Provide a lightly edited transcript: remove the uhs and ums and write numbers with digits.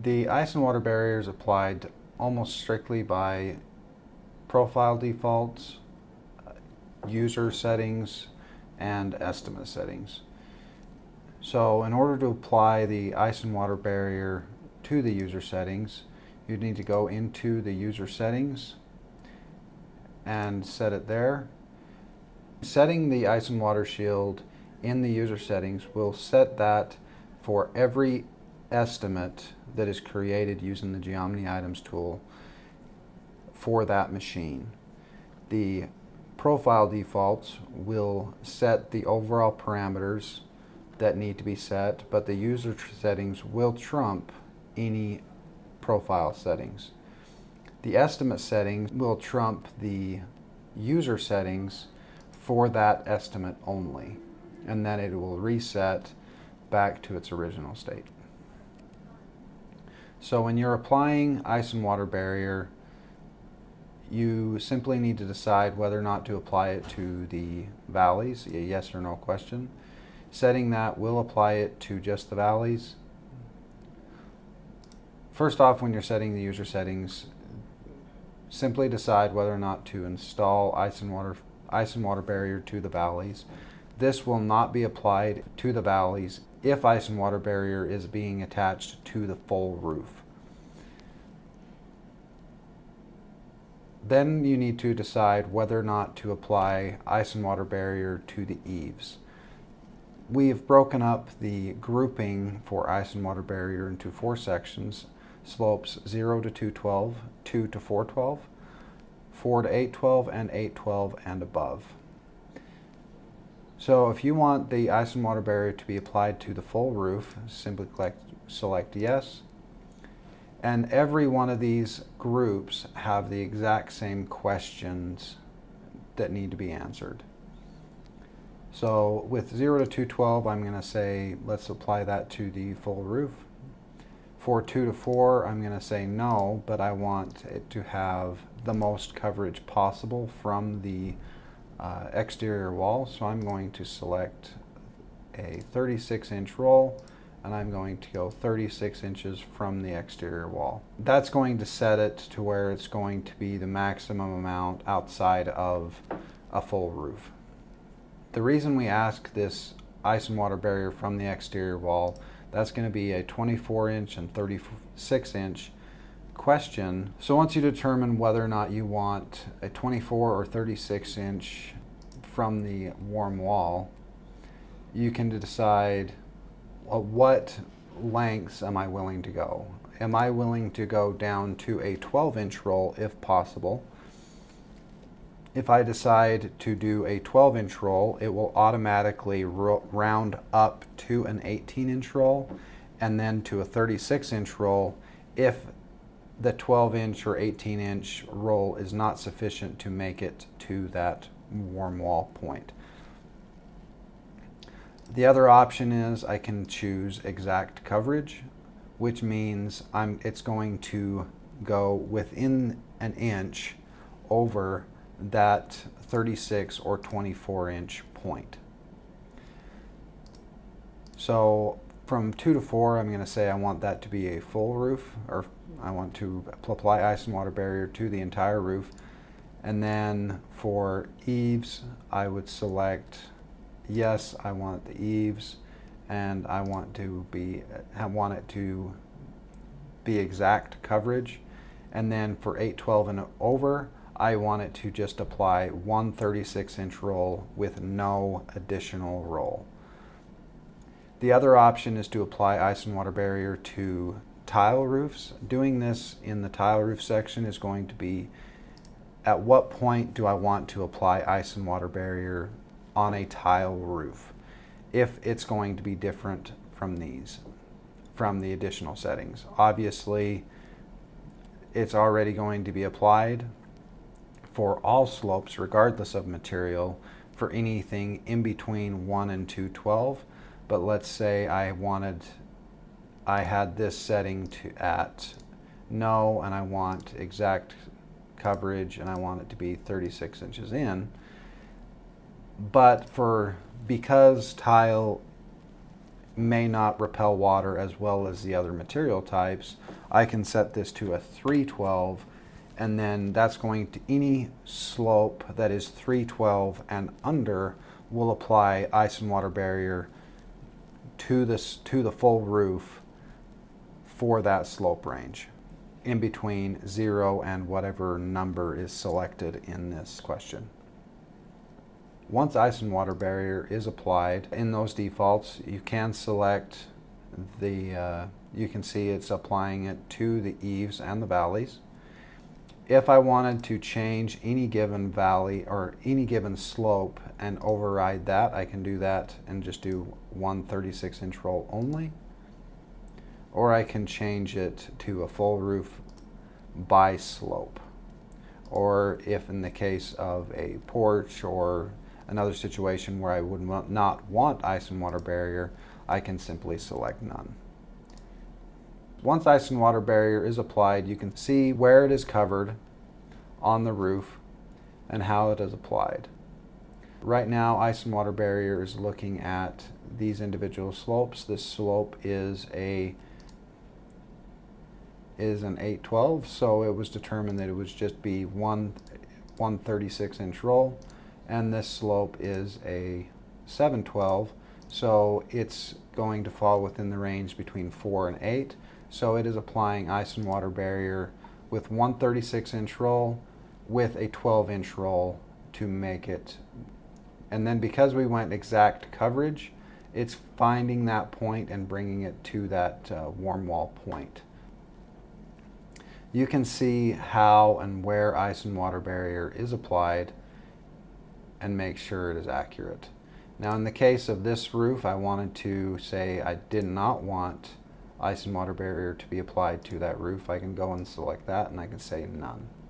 The ice and water barrier is applied almost strictly by profile defaults, user settings, and estimate settings. So in order to apply the ice and water barrier to the user settings, you need to go into the user settings and set it there. Setting the ice and water shield in the user settings will set that for every estimate that is created using the Geomni items tool for that machine. The profile defaults will set the overall parameters that need to be set, but the user settings will trump any profile settings. The estimate settings will trump the user settings for that estimate only, and then it will reset back to its original state. So when you're applying ice and water barrier, you simply need to decide whether or not to apply it to the valleys, a yes or no question. Setting that will apply it to just the valleys. First off, when you're setting the user settings, simply decide whether or not to install ice and water barrier to the valleys. This will not be applied to the valleys if ice and water barrier is being attached to the full roof. Then you need to decide whether or not to apply ice and water barrier to the eaves. We've broken up the grouping for ice and water barrier into 4 sections: slopes 0 to 212, 2 to 412, 4 to 812, and 812 and above. So if you want the ice and water barrier to be applied to the full roof, simply select yes. And every one of these groups have the exact same questions that need to be answered. So with 0 to 212, I'm going to say let's apply that to the full roof. For 2 to 4, I'm going to say no, but I want it to have the most coverage possible from the exterior wall. So I'm going to select a 36-inch roll, and I'm going to go 36 inches from the exterior wall. That's going to set it to where it's going to be the maximum amount outside of a full roof. The reason we ask this ice and water barrier from the exterior wall, that's going to be a 24-inch and 36-inch question. So once you determine whether or not you want a 24 or 36-inch from the warm wall, you can decide what lengths am I willing to go. Am I willing to go down to a 12-inch roll if possible? If I decide to do a 12-inch roll, it will automatically round up to an 18-inch roll and then to a 36-inch roll if the 12-inch or 18-inch roll is not sufficient to make it to that warm wall point. The other option is I can choose exact coverage, which means it's going to go within an inch over that 36 or 24-inch point. So from 2 to 4, I'm going to say I want that to be a full roof, or I want to apply ice and water barrier to the entire roof. And then for eaves, I would select yes, I want the eaves, and I want it to be exact coverage. And then for 812 and over, I want it to just apply one 36-inch roll with no additional roll. The other option is to apply ice and water barrier to tile roofs. Doing this in the tile roof section is going to be at what point do I want to apply ice and water barrier on a tile roof, if it's going to be different from the additional settings. Obviously, it's already going to be applied for all slopes regardless of material for anything in between 1 and 212, but let's say I had this setting at no, and I want exact coverage and I want it to be 36 inches in. But because tile may not repel water as well as the other material types, I can set this to a 312, and then that's going to any slope that is 312 and under will apply ice and water barrier to the full roof for that slope range, in between 0 and whatever number is selected in this question. Once ice and water barrier is applied in those defaults, you can select you can see it's applying it to the eaves and the valleys. If I wanted to change any given valley or any given slope and override that, I can do that and just do 1/36" roll only. Or I can change it to a full roof by slope. Or if in the case of a porch or another situation where I would not want ice and water barrier, I can simply select none. Once ice and water barrier is applied, you can see where it is covered on the roof and how it is applied. Right now, ice and water barrier is looking at these individual slopes. This slope is an 812, so it was determined that it would just be 1/36" roll, and this slope is a 712, so it's going to fall within the range between 4 and 8. So it is applying ice and water barrier with 1/36" roll with a 12" roll to make it. And then because we went exact coverage, it's finding that point and bringing it to that warm wall point. You can see how and where ice and water barrier is applied and make sure it is accurate. Now in the case of this roof, I wanted to say I did not want ice and water barrier to be applied to that roof. I can go and select that and I can say none.